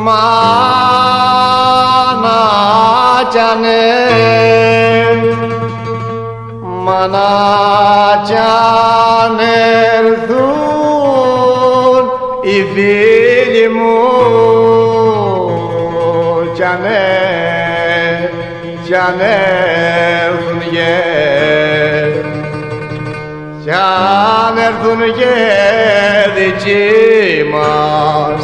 Μάνα κι αν έρθουν οι φίλοι μου κι αν έρθουν κι αν έρθουν δικοί μας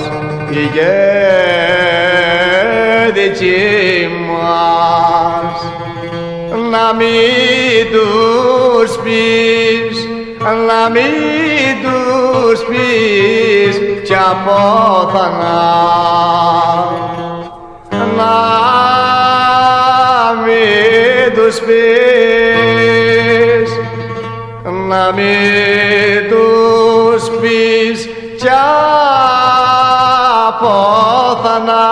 δικοί μας, να μην τους πεις, να μην τους πεις κι απόθανα, να μην τους πεις, να μην τους πεις κι απόθανα,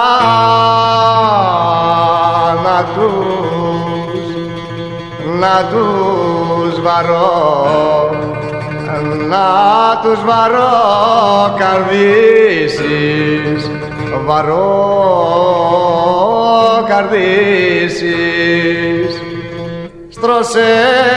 να τους βαρώ, να τους βαρώ καρδίσεις, βαρώ καρδίσεις. Στρώσε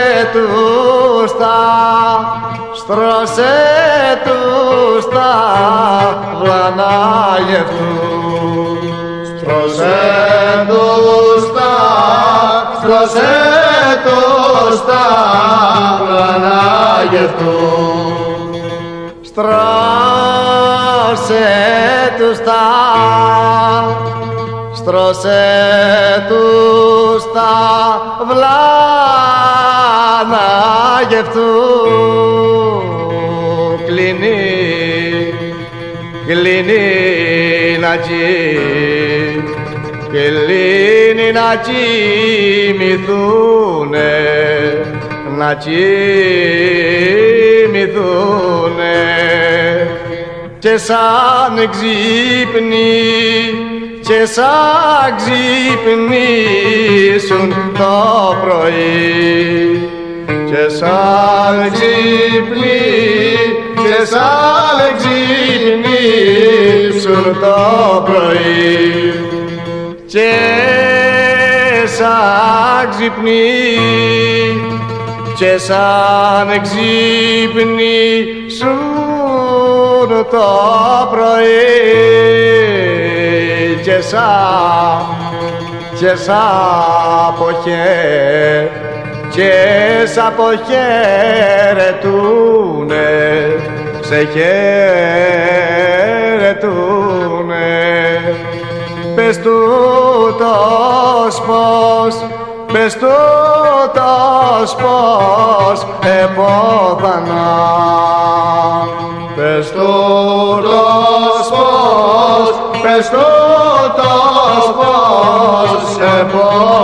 τους τα βλανά γευτούν, στρώσε τους τα βλανά γευτούν, στρώσε τους τα βλάνα γευτούν. Κλείνει να κοιμηθούνε, να κοιμηθούνε και σαν ξυπνήσουν το πρωί, και σαν ξυπνήσουν το πρωί, και σαν ξυπνήσουν το πρωί, και σαν αποχαιρετούνε, σε χαιρετούνε. Πες τούτος πως επόθανα, πες τούτος πως επόθανα.